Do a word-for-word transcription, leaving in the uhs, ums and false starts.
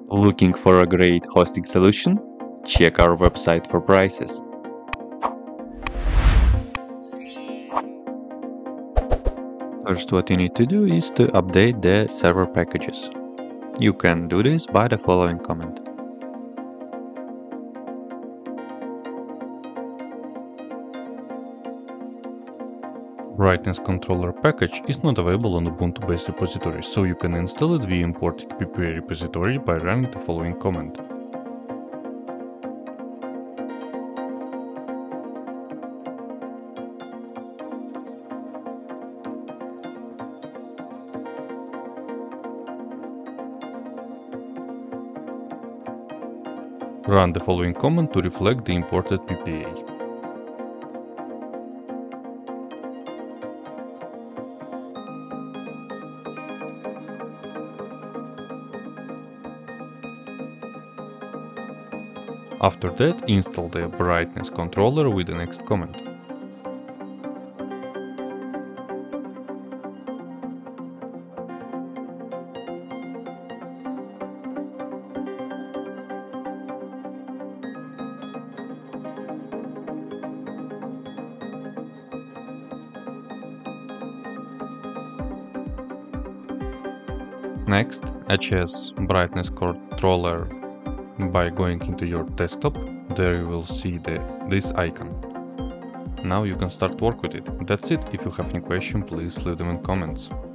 Looking for a great hosting solution? Check our website for prices. First, what you need to do is to update the server packages. You can do this by the following command. Brightness controller package is not available on Ubuntu-based repositories, so you can install it via importing P P A repository by running the following command. Run the following command to reflect the imported P P A. After that, install the brightness controller with the next command. Next, adjust brightness controller by going into your desktop. There you will see the this icon. Now you can start work with it. That's it. If you have any question, please leave them in comments.